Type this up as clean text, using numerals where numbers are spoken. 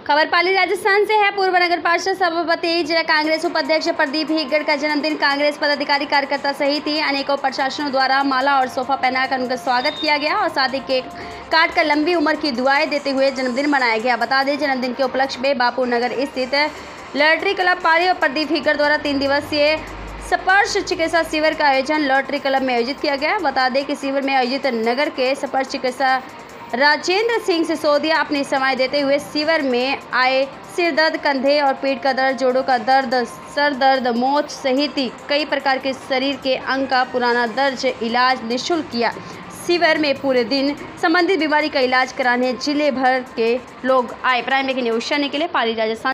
खबर पाली राजस्थान से है। पूर्व नगर पार्षद सभापति जिला कांग्रेस उपाध्यक्ष प्रदीप हिग्गड़ का जन्मदिन कांग्रेस पदाधिकारी कार्यकर्ता सहित ही अनेकों प्रशासनों द्वारा माला और सोफा पहनाकर उनका स्वागत किया गया और साथ ही केक काट कर लंबी उम्र की दुआएं देते हुए जन्मदिन मनाया गया। बता दें, जन्मदिन के उपलक्ष्य में बापू नगर स्थित लॉटरी क्लब पाली और प्रदीप हिग्गड़ द्वारा 3 दिवसीय स्पर्श चिकित्सा शिविर का आयोजन लॉटरी क्लब में आयोजित किया गया। बता दें कि शिविर में आयोजित नगर के स्पर्श चिकित्सा राजेंद्र सिंह सिसोदिया अपनी सेवाएं देते हुए शिविर में आए सिर दर्द, कंधे और पीठ का दर्द, जोड़ों का दर्द, सर दर्द, मोच सहित कई प्रकार के शरीर के अंग का पुराना दर्द इलाज निःशुल्क किया। शिविर में पूरे दिन संबंधित बीमारी का इलाज कराने जिले भर के लोग आए। प्राइम ब्रेकिंग न्यूज के लिए पाली राजस्थान।